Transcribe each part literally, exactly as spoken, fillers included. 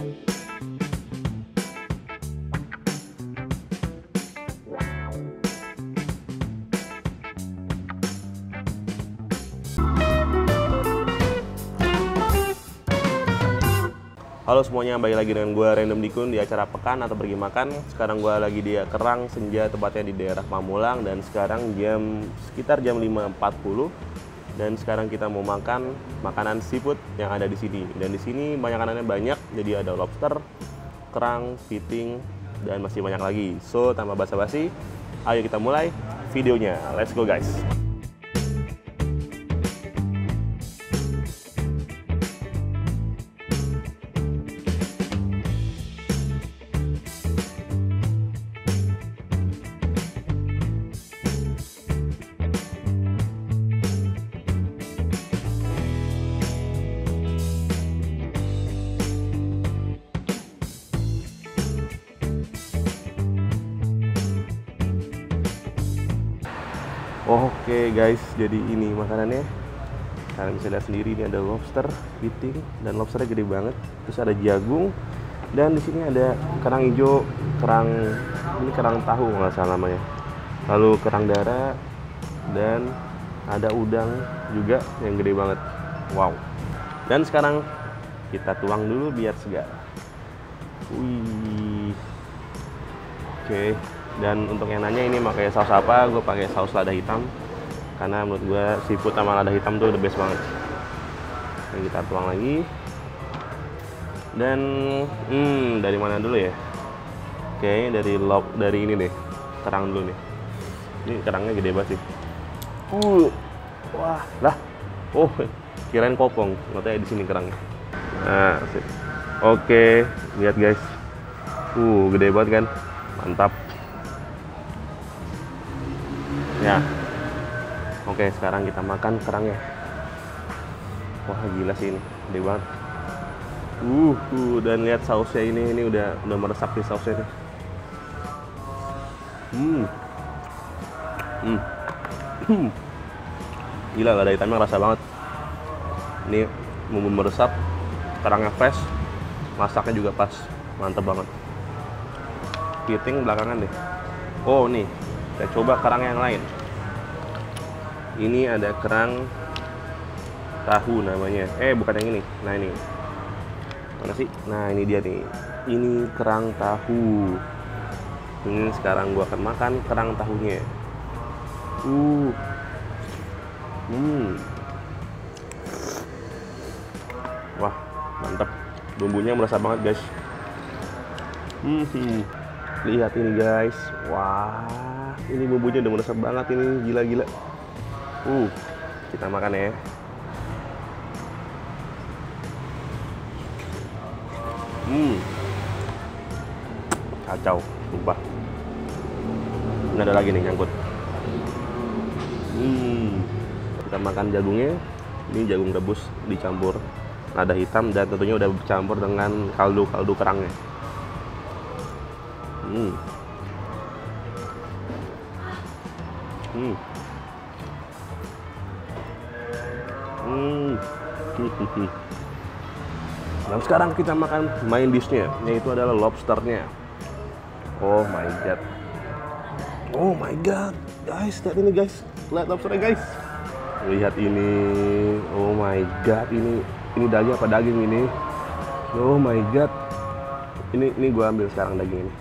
Halo semuanya, balik lagi dengan gue Random Dikun di acara Pekan atau Pergi Makan. Sekarang gue lagi di Kerang Senja, tepatnya di daerah Pamulang. Dan sekarang jam sekitar jam lima empat puluh. Dan sekarang kita mau makan makanan seafood yang ada di sini. Dan di sini makanannya banyak, jadi ada lobster, kerang, kepiting, dan masih banyak lagi. So, tanpa basa-basi, ayo kita mulai videonya. Let's go guys! Oke guys, jadi ini makanannya. Kalian bisa lihat sendiri, ini ada lobster, kepiting, dan lobsternya gede banget. Terus ada jagung, dan di sini ada kerang hijau, kerang ini kerang tahu nggak salah namanya. Lalu kerang darah, dan ada udang juga yang gede banget. Wow. Dan sekarang kita tuang dulu biar segar. Wih. Oke. Dan untuk yang nanya ini pakai saus apa, gue pakai saus lada hitam karena menurut gue seafood sama lada hitam tuh the best banget. Dan kita tuang lagi. Dan hmm, dari mana dulu ya? Oke, dari lob dari ini deh, kerang dulu nih. Ini kerangnya gede banget sih. Uh, wah, lah. Oh, kirain kopong, ternyata di sini kerangnya. Nah, sip. Oke, lihat guys. Uh, gede banget kan? Mantap. Ya, oke, sekarang kita makan kerangnya. Wah, gila sih ini, gede banget. Uh, uh dan lihat sausnya ini, ini udah udah meresap di sausnya nih. Hmm, hmm, hmm. Gila, lada hitamnya rasa banget. Ini bumbu meresap, kerangnya fresh, masaknya juga pas, mantep banget. Kepiting belakangan deh. Oh nih, kita coba kerang yang lain. Ini ada kerang tahu namanya. Eh, bukan yang ini. Nah, ini. Mana sih? Nah, ini dia nih. Ini kerang tahu. Ini sekarang gua akan makan kerang tahunya. Uh. Hmm. Wah, mantap. Bumbunya merasa banget, guys. Hmm. Lihat ini, guys. Wah, ini bumbunya udah meresap banget ini, gila-gila. Uh, kita makan ya. Hmm, kacau, sumpah. Ini ada lagi nih nyangkut. Hmm, kita makan jagungnya. Ini jagung rebus dicampur lada hitam dan tentunya udah bercampur dengan kaldu-kaldu kerangnya. Hmm. Hmm. Hmm. Dan sekarang kita makan main dishnya, yaitu adalah lobsternya. Oh my god. Oh my god. Guys, lihat ini guys. Lihat lobsternya guys. Lihat ini. Oh my god, ini ini daging apa daging ini? Oh my god. Ini ini gua ambil sekarang daging ini.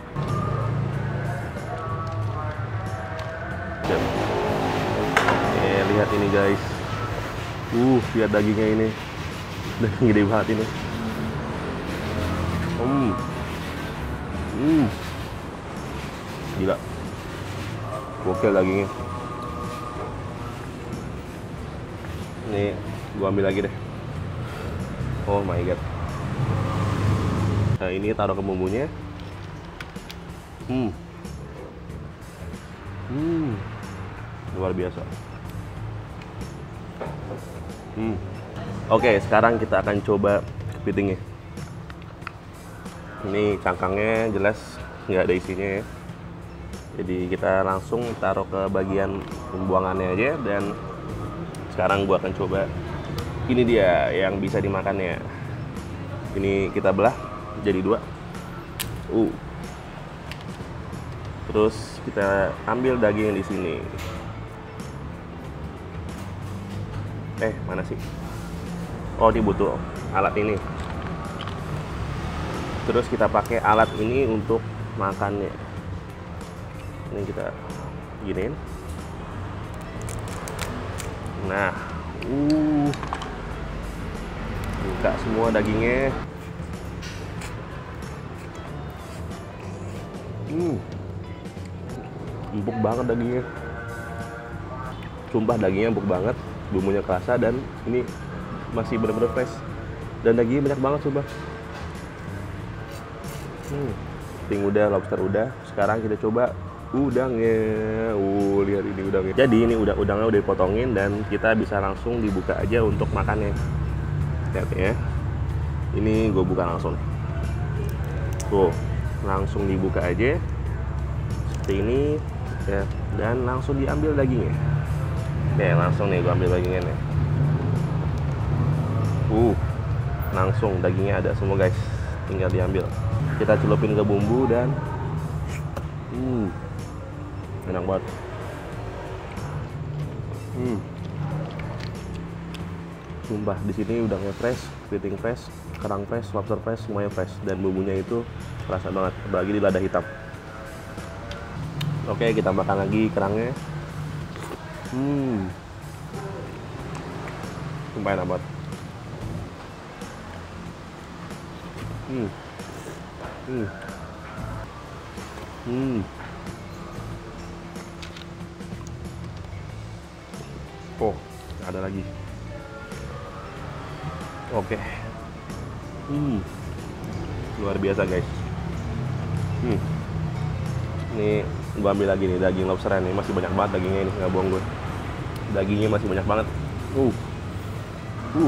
Eh, lihat ini guys. Uh, lihat dagingnya ini. Daging gede banget ini. Hmm. Hmm. Gila. Oke dagingnya. Nih, gua ambil lagi deh. Oh my god. Nah, ini taruh ke bumbunya. Hmm. Hmm. Luar biasa. Hmm. Oke, sekarang kita akan coba kepitingnya. Ini cangkangnya jelas nggak ada isinya ya. Jadi kita langsung taruh ke bagian pembuangannya aja. Dan sekarang gua akan coba. Ini dia yang bisa dimakannya. Ini kita belah. jadi dua. Uh. Terus kita ambil daging di sini. Eh, mana sih? Oh, ini butuh alat ini. Terus kita pakai alat ini untuk makannya. Ini kita giniin. Nah, uh, buka semua dagingnya. Hmm, empuk banget dagingnya. Sumpah dagingnya empuk banget, bumbunya kerasa dan ini masih benar-benar fresh. Dan dagingnya banyak banget coba. Hmm, ting udah, lobster udah. Sekarang kita coba udangnya. Uh, lihat ini udangnya. Jadi ini udah udangnya udah dipotongin dan kita bisa langsung dibuka aja untuk makannya. Lihat ya. Ini gue buka langsung. Tuh, langsung dibuka aja. Seperti ini ya, dan langsung diambil dagingnya. Oke, langsung nih gue ambil dagingnya nih. Uh, langsung dagingnya ada semua guys. Tinggal diambil. Kita celupin ke bumbu dan hmm, enak banget. Hmm, sumpah di sini udangnya fresh, kepiting fresh, kerang fresh, lobster fresh, semuanya fresh dan bumbunya itu terasa banget, apalagi di lada hitam. Oke, kita makan lagi kerangnya. Hmm, sumpah enak banget. Hmm. Hmm. Hmm. Oh, ada lagi. Oke. Hmm. Luar biasa, guys. Hmm. Ini gua ambil lagi nih daging lobster ini, masih banyak banget dagingnya ini, nggak bohong gue. Dagingnya masih banyak banget. Uh. Uh.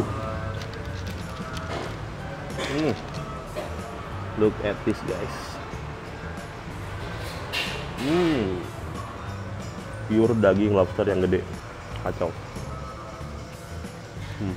Hmm. Look at this, guys. Hmm, pure daging lobster yang gede, kacau. Hmm.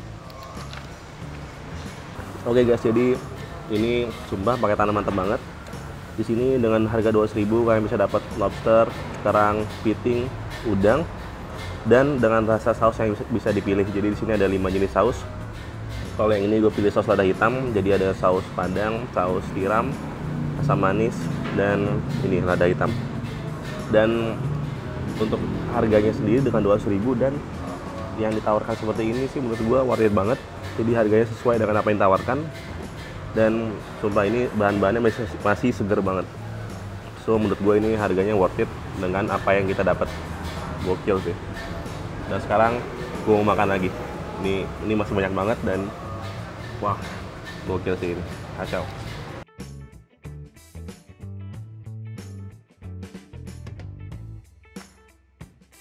Oke guys, jadi ini sumpah pakai tanaman mantap banget. Di sini dengan harga dua ratus ribu kalian bisa dapat lobster, kerang, kepiting, udang, dan dengan rasa saus yang bisa, bisa dipilih. Jadi di sini ada lima jenis saus. Kalau yang ini gue pilih saus lada hitam, jadi ada saus padang, saus tiram, asam manis, dan ini lada hitam. Dan untuk harganya sendiri dengan dua ratus ribu dan yang ditawarkan seperti ini sih menurut gue worth it banget. Jadi harganya sesuai dengan apa yang ditawarkan dan sumpah ini bahan-bahannya masih, masih seger banget. So menurut gue ini harganya worth it dengan apa yang kita dapat. Gokil sih. Dan sekarang gue mau makan lagi. Ini ini masih banyak banget dan wah, gokil sih ini. Kacau.